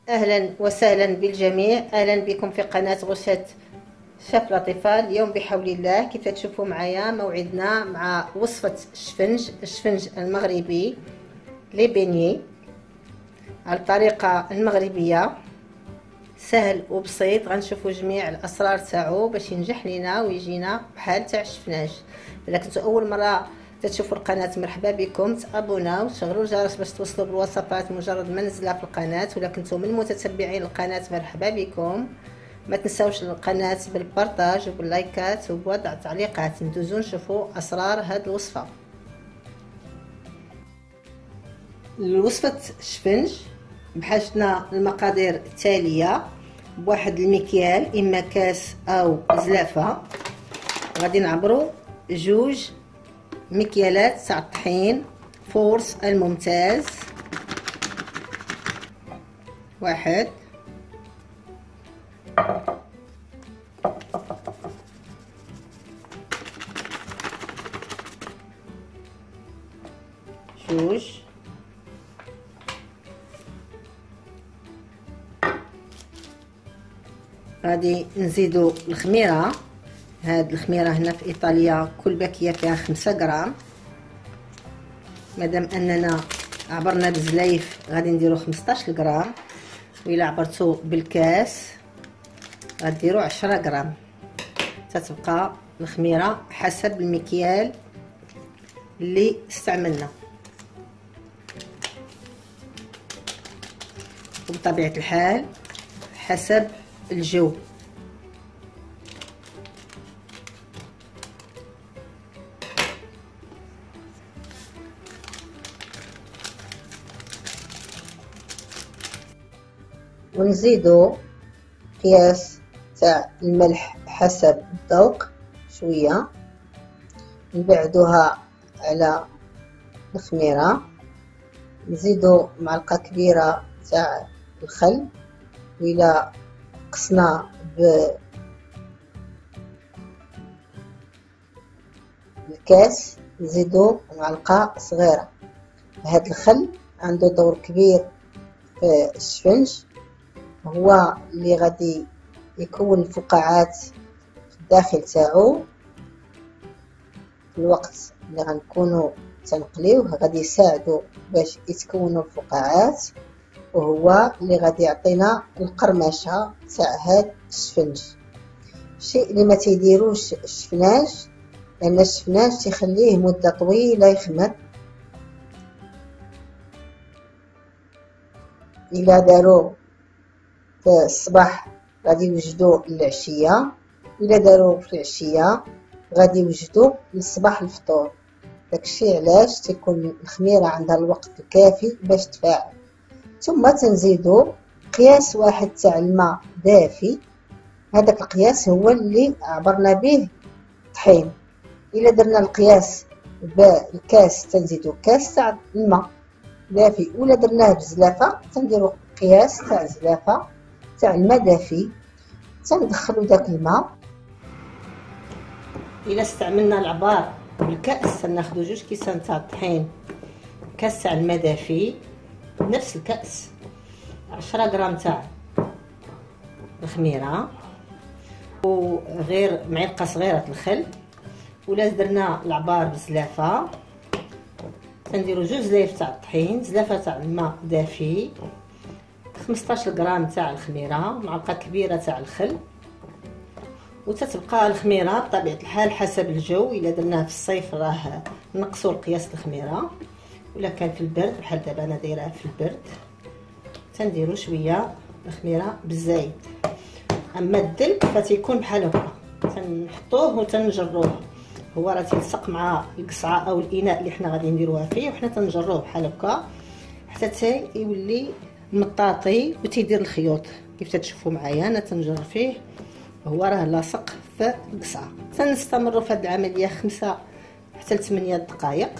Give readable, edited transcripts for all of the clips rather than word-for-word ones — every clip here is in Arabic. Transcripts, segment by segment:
أهلا وسهلا بالجميع. أهلا بكم في قناة غشة شيف لطيفة. اليوم بحول الله كيف تشوفوا معايا موعدنا مع وصفة الشفنج المغربي لي بيني على الطريقة المغربية، سهل وبسيط. غنشوفوا جميع الأسرار تاعو باش ينجح لينا ويجينا بحال تاع الشفناج. إلا كنتو أول مرة تشوفوا القناة مرحبا بكم، تابوناو وتشغلوا الجرس باش توصلوا بالوصفات مجرد ما نزلها في القناة. ولا كنتو من متتبعين القناة مرحبا بكم، ما تنساوش القناة بالبارطاج وباللايكات وبوضع تعليقات. ندوزو نشوفوا اسرار هاد الوصفة. الوصفة الشفنج بحاجتنا المقادير التالية: بواحد المكيال اما كاس او زلافة، غادي نعبروا جوج مكيالات تاع الطحين فورس الممتاز، واحد، جوج، غادي نزيدو الخميرة. هاد الخميرة هنا في ايطاليا كل باكية فيها 5 غرام، مادام اننا عبرنا بزلايف غادي نديرو 15 غرام، وإلا عبرتو بالكاس غديرو 10 غرام. تتبقى الخميرة حسب المكيال اللي استعملنا، وبطبيعة الحال حسب الجو. ونزيدو قياس تاع الملح حسب الذوق شويه، نبعدوها على الخميره. نزيدو معلقه كبيره تاع الخل، وإلا قسنا بالكاس نزيدو معلقه صغيره. هاد الخل عنده دور كبير في الشفنج، هو اللي غادي يكون الفقاعات في الداخل تاعو. في الوقت اللي غنكونوا تنقليوه غادي يساعدوا باش يتكونوا الفقاعات، وهو اللي غادي يعطينا القرمشه تاع هاد الشفنج. الشيء اللي ما تيديروش الشفناج، لان الشفناج تيخليه مده طويله يخمر. الا داروه في الصباح غادي يوجدوه للعشيه، الا داروه في العشيه غادي يوجدوه للصباح الفطور. داكشي علاش تكون الخميره عندها الوقت الكافي باش تفاعل. ثم تنزيدو قياس واحد تاع الماء دافي، هذاك القياس هو اللي عبرنا به الطحين. الا درنا القياس بالكاس تنزيدو كاس تاع الماء دافي، ولا درناه بزلافه تنديرو قياس تاع زلافه تاع الماء دافي. تندخلو داك الماء. الا استعملنا العبار بالكاس تناخدو 2 كيسان تاع الطحين، كاس تاع الماء دافي نفس الكاس، 10 غرام تاع الخميره، وغير معلقه صغيره الخل. ولا درنا العبار بزلافه تنديرو 2 زلايف تاع الطحين، زلافه تاع الماء دافي، 15 غرام تاع الخميره، معلقه كبيره تاع الخل. وتتبقى الخميره بطبيعه الحال حسب الجو. الا درناه في الصيف راه نقصوا القياس الخميره، ولا كان في البرد بحال دابا انا دايراه في البرد تنديرو شويه الخميره بالزايد. اما الدلك فتيكون بحال هكا، تنحطوه وتنجروه، هو راه تيلصق مع القصعه او الاناء اللي حنا غادي نديروها فيه، وحنا تنجروه بحال هكا حتى يولي مطاطي وتيدير الخيوط. كيف تشوفوا معايا انا تنجر فيه، هو راه لاصق في القصعه. تنستمروا في هذه العمليه 5 حتى ل 8 دقائق.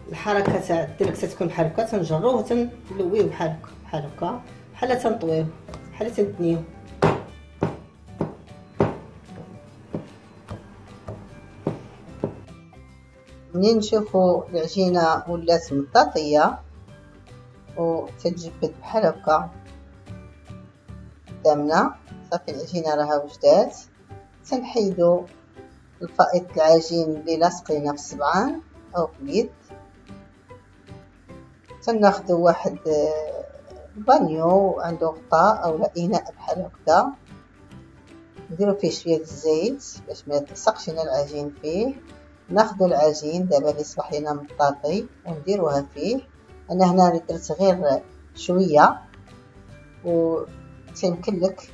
الحركه تاع الدلك تتكون بحال هكا، تنجروه وتنلويه بحال هكا بحال هكا، بحال تنطويوه بحال تنتنيوه. منين نشوفوا العجينه ولات مطاطيه وتتجبد بحال هكا قدامنا، صافي العجينه راها وجدات. تنحيدو الفائض العجين اللي لاصقينه في الصبعان او في اليد. تناخدو واحد بانيو عنده غطاء او اناء بحال هكذا، نديرو فيه شويه الزيت باش ما يتلصقش لنا العجين فيه. ناخدو العجين دابا اللي صبح لنا مطاطي ونديروها فيه. انا هنا درت غير شويه، و تيمكن لك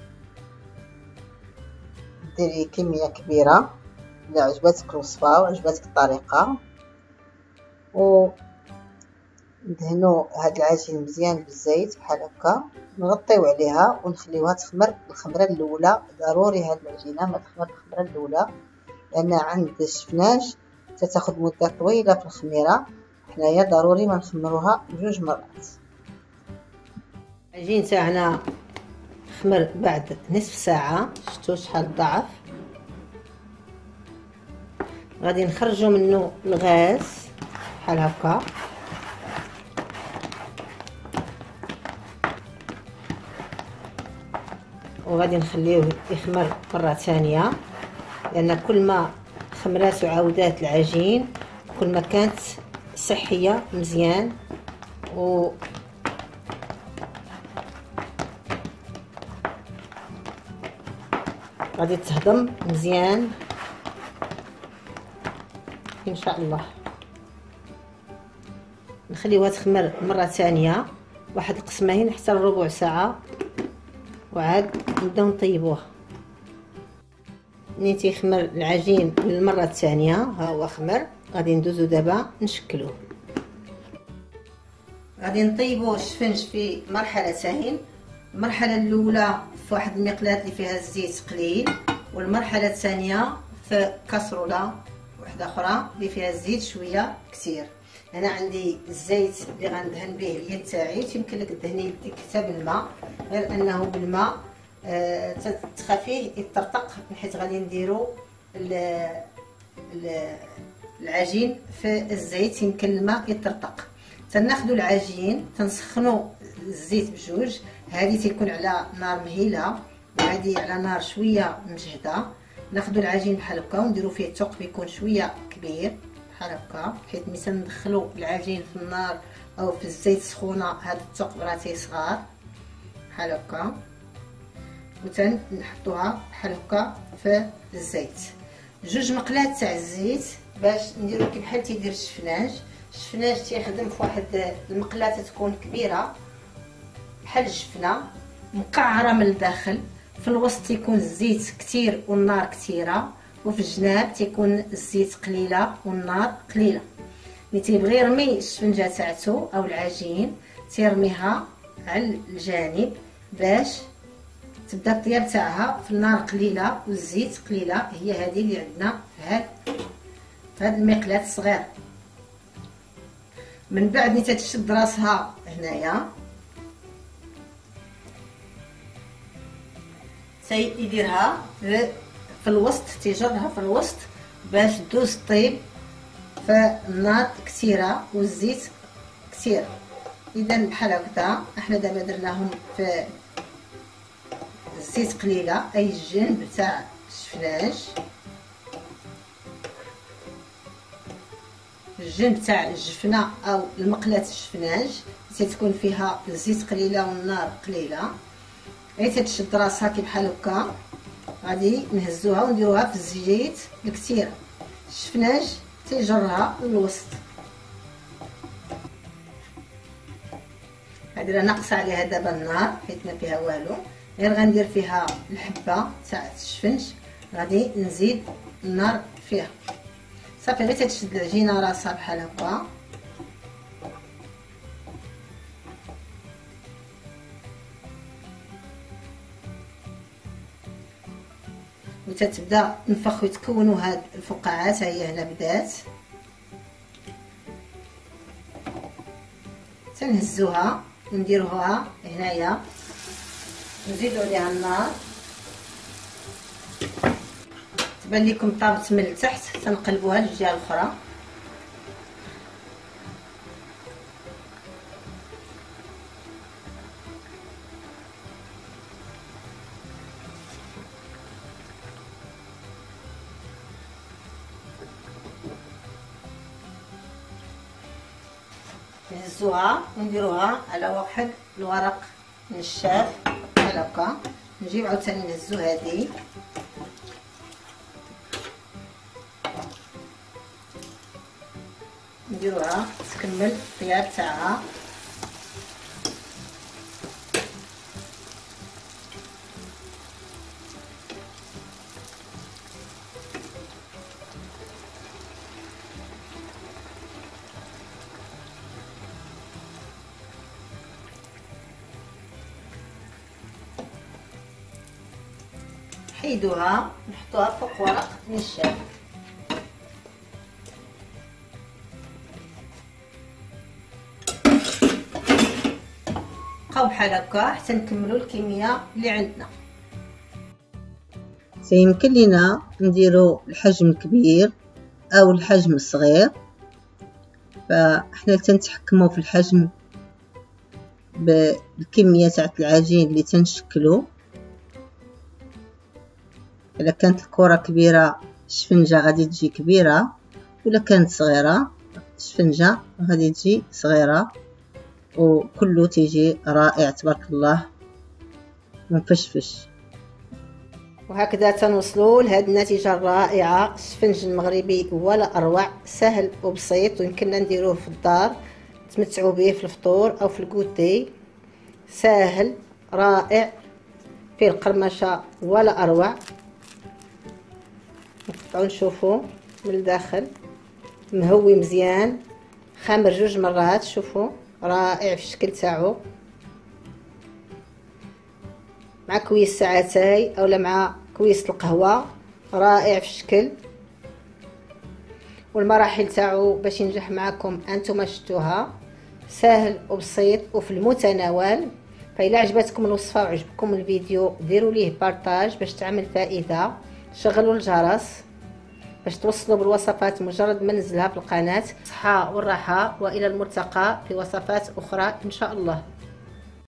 ديري كميه كبيره الا عجبتك الوصفه وعجبتك الطريقه. و ندهنو هاد العجين مزيان بالزيت بحال هكا، نغطيو عليها ونخليوها تخمر الخمره الاولى. ضروري هاد العجينه ما تخمر الخمره الاولى، لان عند الشفناج تتاخد مده طويله في الخميره. حنايا ضروري ما نخمروها بجوج مرات. العجين تاعنا خمر بعد نصف ساعه، شفتوا شحال ضعف. غادي نخرجوا منه الغاز بحال هكا، وغادي نخليوه يخمر مره ثانيه، لان كل ما خمرات وعاودات العجين كل ما كانت صحيه مزيان و غادي تهضم مزيان ان شاء الله. نخليوها تخمر مره ثانيه واحد القسمين حتى ربع ساعه، وعاد نبداو نطيبوه. ملي تيخمر العجين للمره الثانيه، ها هو خمر، غادي ندوزو دابا نشكلوه. غادي نطيبو الشفنج في مرحلتين. المرحله الاولى في واحد المقلاة اللي فيها الزيت قليل، والمرحله الثانيه في كاسروله واحده اخرى اللي فيها الزيت شويه كثير. انا عندي الزيت اللي غندهن به اليد تاعي، يمكن لك دهني يديك حتى بالماء، غير انه بالماء تخافيه يطرطق، حيت غادي نديرو العجين في الزيت يمكن الماء يطرطق. تناخدو العجين تنسخنو الزيت بجوج، هذه تيكون على نار مهيله وهذه على نار شويه مجهده. ناخدو العجين بحال هكا ونديرو فيه الثقب يكون شويه كبير بحال هكا، حيت ملي ندخلو العجين في النار او في الزيت سخونه هذا الثقب راه تيصغر بحال هكا، وتنحطوها بحال هكا في الزيت. جوج مقلات تاع الزيت باش نديرو كي بحال تيدير الشفناج. الشفناج تيخدم في واحد المقله تكون كبيره بحال الجفنه مقعره من الداخل، في الوسط تيكون الزيت كتير والنار كتيره، وفي الجناب تيكون الزيت قليله والنار قليله. اللي تيبغي يرمي الشفنجه تاعته او العجين تيرميها على الجانب باش تبدا الطياب تاعها في النار قليله والزيت قليله. هي هذه اللي عندنا في هاد المقلاة الصغير. من بعد ملي تتشد راسها هنايا تيديرها في الوسط، تيجرها في الوسط باش دوز طيب في النار كثيره والزيت كثير. اذا بحال هكذا احنا دابا درناهم في الزيت قليله، اي الجنب تاع الشفناج، الجنب تاع الجفنه او المقله الشفناج تتكون فيها الزيت قليله والنار قليله. غير تتشد راسها كي بحال هكا غادي نهزوها ونديروها في الزيت الكثير. الشفناج تيجرها للوسط. هادي راه ناقصه عليها دابا النار حيت ما فيها والو، غير غندير فيها الحبه تاع الشفنج، غادي نزيد النار فيها. صافي غير تتشد العجينه راسها بحال هكا، وتتبدا نفخ ويتكونوا هاد الفقاعات. هي هنا بدات تنهزوها ونديروها هنايا، نزيدو عليها النار تبان لكم طابت من التحت، تنقلبوها للجهه الاخرى. نهزوها ونديروها على واحد الورق نشاف بحال هكا، نجيب عاوتاني نهزو هادي نديروها تكمل الطياب تاعها. حيدوها نحطوها فوق ورق نشاف. بقاو بحال هكا حتى نكملوا الكميه اللي عندنا. سيمكن لينا نديرو الحجم الكبير او الحجم الصغير، فاحنا تنتحكموا في الحجم بالكميه تاع العجين اللي تنشكلو. الا كانت الكره كبيره الشفنجه غادي تجي كبيره، ولا كانت صغيره الشفنجه غادي تجي صغيره، وكله تيجي رائع تبارك الله ومفشفش. وهكذا تنوصلوا لهذه النتيجه الرائعه. السفنج المغربي ولا اروع، سهل وبسيط ويمكننا نديروه في الدار تمتعوا به في الفطور او في الكوتي. ساهل رائع فيه القرمشه ولا اروع. نقطعوا نشوفوا من الداخل مهوي مزيان، خامر 2 مرات. شوفوا رائع في الشكل تاعو، مع كويس ساعتاي اولا مع كويس القهوه. رائع في الشكل، والمراحل تاعو باش ينجح معكم انتم شفتوها. سهل وبسيط وفي المتناول. فإلا عجبتكم الوصفه وعجبكم الفيديو ديروا ليه بارطاج باش تعمل فائده. شغلوا الجرس باش توصلوا بالوصفات مجرد ما ننزلها في القناه. صحه والراحه، والى الملتقى في وصفات اخرى ان شاء الله.